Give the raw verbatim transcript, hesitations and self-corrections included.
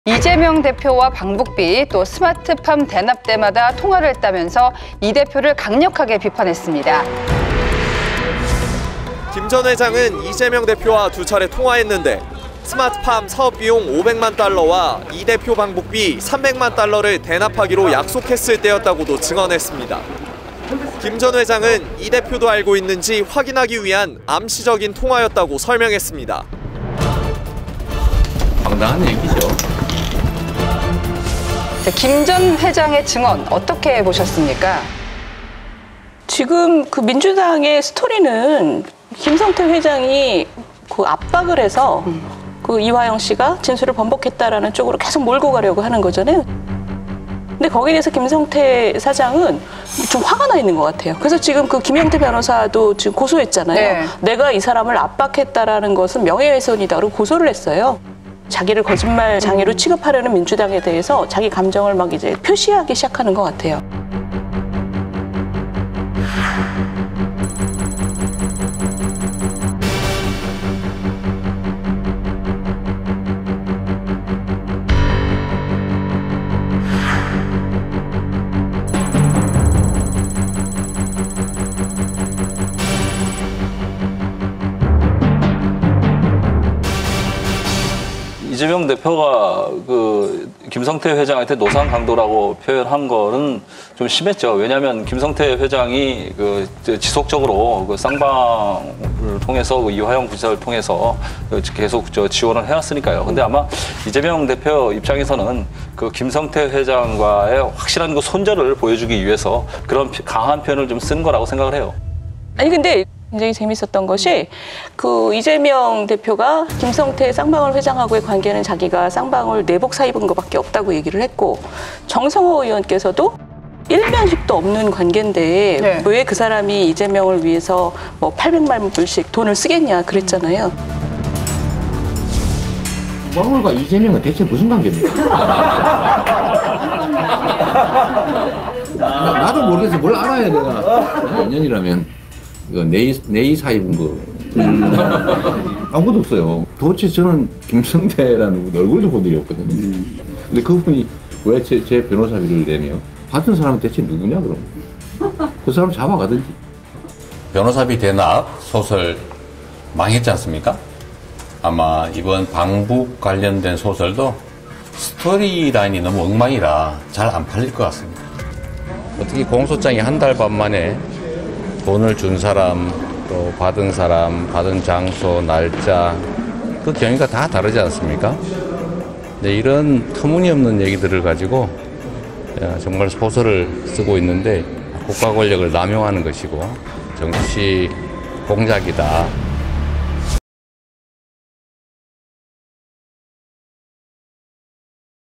이재명 대표와 방북비 또 스마트팜 대납 때마다 통화를 했다면서 이 대표를 강력하게 비판했습니다. 김 전 회장은 이재명 대표와 두 차례 통화했는데 스마트팜 사업 비용 오백만 달러와 이 대표 방북비 삼백만 달러를 대납하기로 약속했을 때였다고도 증언했습니다. 김 전 회장은 이 대표도 알고 있는지 확인하기 위한 암시적인 통화였다고 설명했습니다. 황당한 얘기죠. 김 전 회장의 증언 어떻게 보셨습니까? 지금 그 민주당의 스토리는 김성태 회장이 그 압박을 해서 음. 그 이화영 씨가 진술을 번복했다라는 쪽으로 계속 몰고 가려고 하는 거잖아요. 근데 거기에 대해서 김성태 사장은 좀 화가 나 있는 것 같아요. 그래서 지금 그 김영태 변호사도 지금 고소했잖아요. 네. 내가 이 사람을 압박했다라는 것은 명예훼손이다. 그리고 고소를 했어요. 자기를 거짓말장애로 취급하려는 민주당에 대해서 자기 감정을 막 이제 표시하기 시작하는 것 같아요. 이재명 대표가 그 김성태 회장한테 노상 강도라고 표현한 거는 좀 심했죠. 왜냐하면 김성태 회장이 그 지속적으로 그 쌍방을 통해서 그 이화영 부지사를 통해서 계속 저 지원을 해왔으니까요. 근데 아마 이재명 대표 입장에서는 그 김성태 회장과의 확실한 그 손절을 보여주기 위해서 그런 강한 표현을 좀 쓴 거라고 생각을 해요. 아니 근데 굉장히 재밌었던 것이 그 이재명 대표가 김성태 쌍방울 회장하고의 관계는 자기가 쌍방울 내복 사입은 것밖에 없다고 얘기를 했고, 정성호 의원께서도 일면식도 없는 관계인데 네. 왜 그 사람이 이재명을 위해서 뭐 팔백만 불씩 돈을 쓰겠냐 그랬잖아요. 쌍방울과 이재명은 대체 무슨 관계입니까? 나, 나도 모르겠어. 뭘 알아야 내가. 몇 년이라면 이거 네이, 네이 사입은 거 음. 아무것도 없어요. 도대체 저는 김성태라는 얼굴도 본 적이 없거든요. 음. 근데 그분이 왜 제 제 변호사비를 내며 받은 사람은 대체 누구냐 그럼? 그 사람 잡아가든지. 변호사비 대납 소설 망했지 않습니까? 아마 이번 방북 관련된 소설도 스토리라인이 너무 엉망이라 잘 안 팔릴 것 같습니다. 어떻게 공소장이 한 달 반 만에 돈을 준 사람, 또 받은 사람, 받은 장소, 날짜, 그 경위가 다 다르지 않습니까? 네, 이런 터무니없는 얘기들을 가지고 정말 소설을 쓰고 있는데 국가 권력을 남용하는 것이고 정치 공작이다.